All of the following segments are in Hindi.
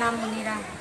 नाम मुन्नेरा है।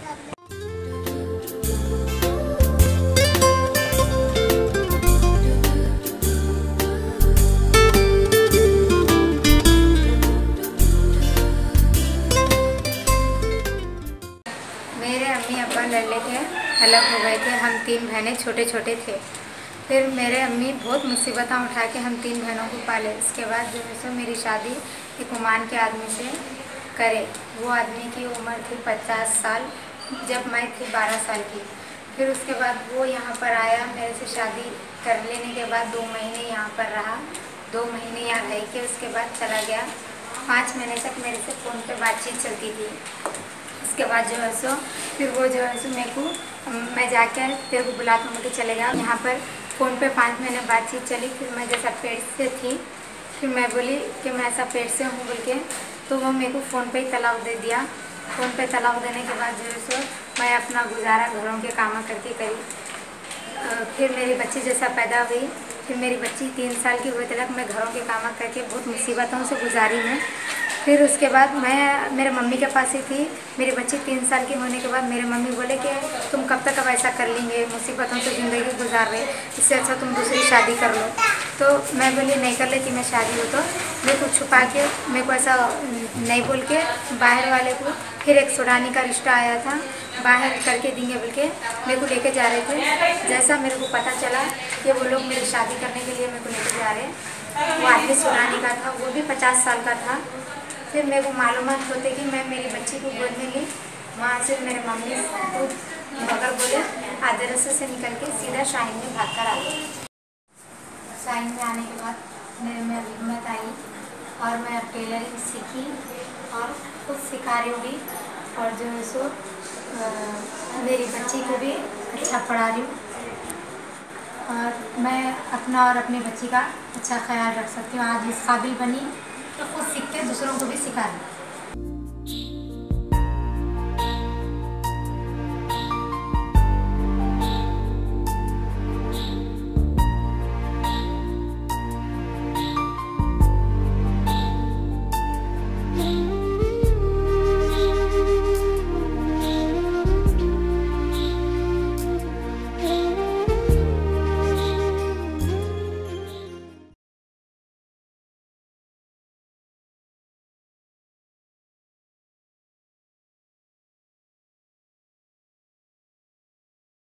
मेरे अम्मी अब्बा लड़ने के अलग हो गए थे। हम 3 बहनें छोटे छोटे थे। फिर मेरे अम्मी बहुत मुसीबतें उठा के हम 3 बहनों को पाले। उसके बाद जो है मेरी शादी एक ओमान के आदमी से करे। वो आदमी की उम्र थी 50 साल, जब मैं थी 12 साल की। फिर उसके बाद वो यहाँ पर आया, मेरे से शादी कर लेने के बाद 2 महीने यहाँ पर रहा। 2 महीने यहाँ रह के उसके बाद चला गया। 5 महीने तक मेरे से फ़ोन पे बातचीत चलती थी। उसके बाद जो है सो फिर वो जो है सो मेरे को, मैं जाके तेरे को बुलाता हूँ कि चलेगा। यहाँ पर फ़ोन पे 5 महीने बातचीत चली। फिर मैं जैसा पेट से थी, फिर मैं बोली कि मैं ऐसा पेट से हूँ बोल के, तो वो मेरे को फ़ोन पे ही तलाक दे दिया। फ़ोन पे तलाक देने के बाद जो है सो मैं अपना गुजारा घरों के काम करके करी। फिर मेरी बच्ची जैसा पैदा हुई, फिर मेरी बच्ची 3 साल की हुए तक मैं घरों के काम करके बहुत मुसीबतों से गुजारी हूँ। फिर उसके बाद मैं मेरे मम्मी के पास ही थी। मेरी बच्ची 3 साल की होने के बाद मेरे मम्मी बोले कि तुम कब तक अब ऐसा कर लेंगे, मुसीबतों से ज़िंदगी गुजार रहे, इससे अच्छा तुम दूसरी शादी कर लो। तो मैं बोली नहीं कर लेती मैं शादी हो। तो मेरे को छुपा के, मेरे को ऐसा नहीं बोल के बाहर वाले को, फिर एक सुडानी का रिश्ता आया था, बाहर करके देंगे बोल के मेरे को लेके जा रहे थे। जैसा मेरे को पता चला कि वो लोग मेरी शादी करने के लिए मेरे को लेके जा रहे, वो आदमी सुडानी का था, वो भी 50 साल का था। फिर मेरे को मालूमात होते कि मैं मेरी बच्ची को गोद में ली। वहाँ से मेरे मम्मी को मगर बोले आदरसे से निकल के सीधा शाहीन में भाग कर आ गई। शाहीन में आने के बाद मेरे में हिम्मत आई और मैं अब टेलरिंग सीखी और खुद सिखा रही हूँ। और जो है सो मेरी बच्ची को भी अच्छा पढ़ा रही हूँ और मैं अपना और अपनी बच्ची का अच्छा ख्याल रख सकती हूँ। आज इस काबिल बनी तो खुद सीख के दूसरों को भी सिखा रही हूँ।